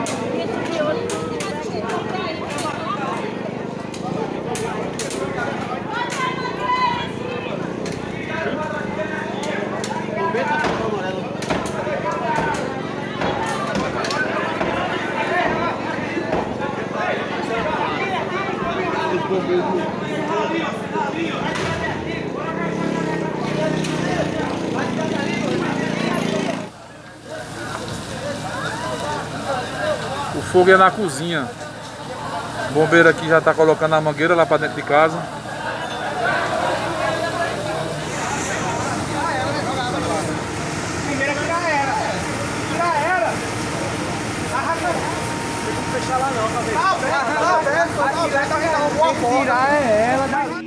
O fogo é na cozinha. O bombeiro aqui já está colocando a mangueira lá para dentro de casa. Primeira que já era. Já era. Não tem como fechar lá não, talvez. Tá aberto, tá aberto. Aqui vai dar uma boa porta. Tirar ela daí.